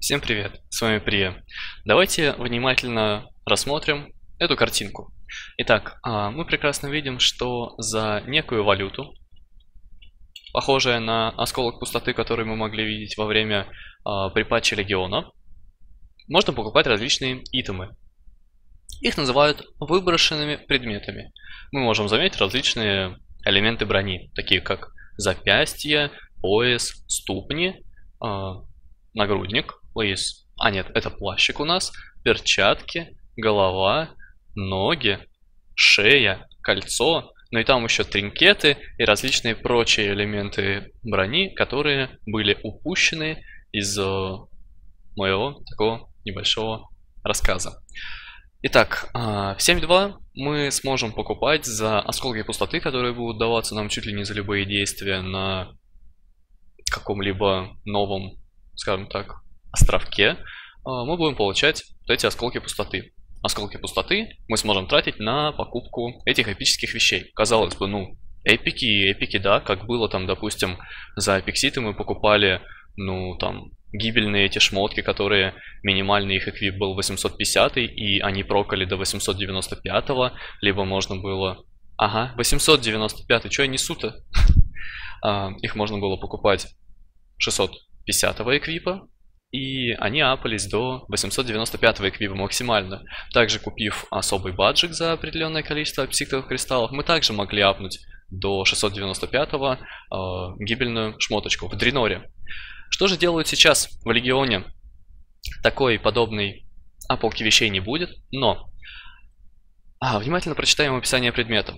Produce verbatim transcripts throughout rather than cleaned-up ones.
Всем привет, с вами Прия. Давайте внимательно рассмотрим эту картинку. Итак, а, мы прекрасно видим, что за некую валюту, похожая на осколок пустоты, который мы могли видеть во время а, припатча Легиона, можно покупать различные итемы. Их называют выброшенными предметами. Мы можем заметить различные элементы брони, такие как запястье, пояс, ступни, а, нагрудник, пояс. А нет, это плащик у нас, перчатки, голова, ноги, шея, кольцо, ну и там еще тринкеты и различные прочие элементы брони, которые были упущены из моего такого небольшого рассказа. Итак, в семь точка два мы сможем покупать за осколки пустоты, которые будут даваться нам чуть ли не за любые действия на каком-либо новом, скажем так, островке. Мы будем получать вот эти осколки пустоты. Осколки пустоты мы сможем тратить на покупку этих эпических вещей. Казалось бы, ну, эпики и эпики, да, как было там, допустим, за эпикситы мы покупали, ну, там, гибельные эти шмотки, которые минимальный их эквип был восемьсот пятьдесят, и они прокали до восемьсот девяносто пять, либо можно было... Ага, восемьсот девяносто пять, что я несу-то? Их можно было покупать шестьсот пятидесятого эквипа, и они апались до восемьсот девяносто пятого эквипа максимально. Также купив особый баджик за определенное количество псиктовых кристаллов, мы также могли апнуть до шестьсот девяносто пятого э, гибельную шмоточку в Дреноре. Что же делают сейчас в Легионе? Такой подобной апалки вещей не будет, но а, внимательно прочитаем описание предмета.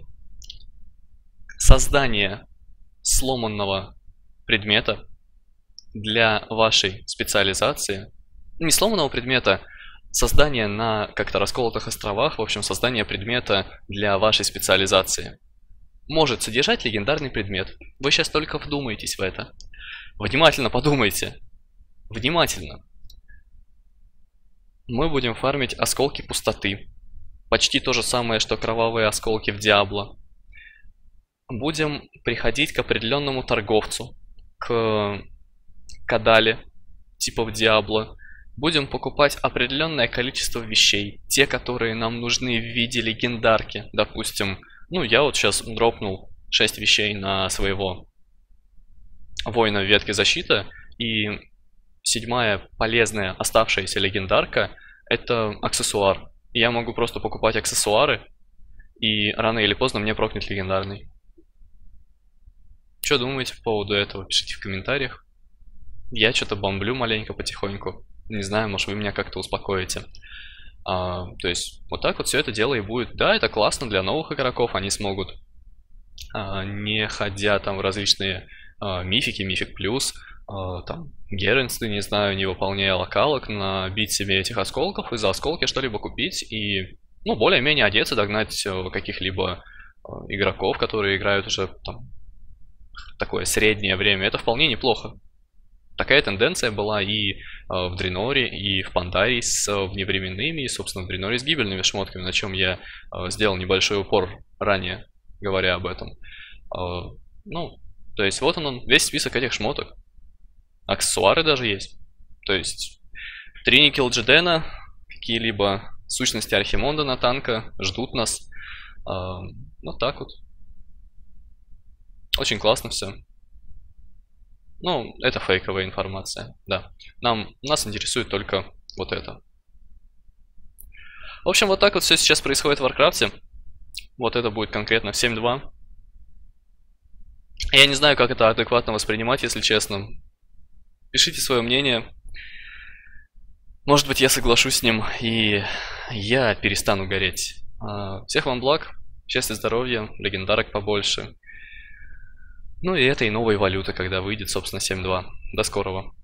Создание сломанного предмета для вашей специализации, не сломанного предмета, создание на как-то расколотых островах, в общем, создание предмета для вашей специализации может содержать легендарный предмет. Вы сейчас только вдумайтесь в это. Внимательно подумайте. Внимательно. Мы будем фармить осколки пустоты. Почти то же самое, что кровавые осколки в Диабло. Будем приходить к определенному торговцу, к Кадале, типа в Диабло. Будем покупать определенное количество вещей, те, которые нам нужны в виде легендарки. Допустим, ну я вот сейчас дропнул шесть вещей на своего воина в ветке защиты, и седьмая полезная оставшаяся легендарка — это аксессуар. Я могу просто покупать аксессуары, и рано или поздно мне прокнет легендарный. Что думаете по поводу этого? Пишите в комментариях. Я что-то бомблю маленько потихоньку. Не знаю, может вы меня как-то успокоите. А, то есть вот так вот все это дело и будет. Да, это классно для новых игроков. Они смогут, а, не ходя там в различные а, мифики, мифик плюс, а, там геренсты, не знаю, не выполняя локалок, набить себе этих осколков и за осколки что-либо купить и, ну, более-менее одеться, догнать каких-либо а, игроков, которые играют уже там такое среднее время. Это вполне неплохо. Такая тенденция была и э, в Дреноре, и в Пандарии с э, вневременными, и, собственно, в Дреноре с гибельными шмотками, на чем я э, сделал небольшой упор ранее, говоря об этом. Э, ну, то есть вот он, он, весь список этих шмоток. Аксессуары даже есть. То есть триники Лджедена, какие-либо сущности Архимонда на танка ждут нас. Э, вот так вот. Очень классно все. Ну, это фейковая информация, да. Нам, нас интересует только вот это. В общем, вот так вот все сейчас происходит в Варкрафте. Вот это будет конкретно в семь точка два. Я не знаю, как это адекватно воспринимать, если честно. Пишите свое мнение. Может быть, я соглашусь с ним, и я перестану гореть. Всех вам благ, счастья, здоровья, легендарок побольше. Ну и этой новой валюты, когда выйдет, собственно, семь точка два. До скорого.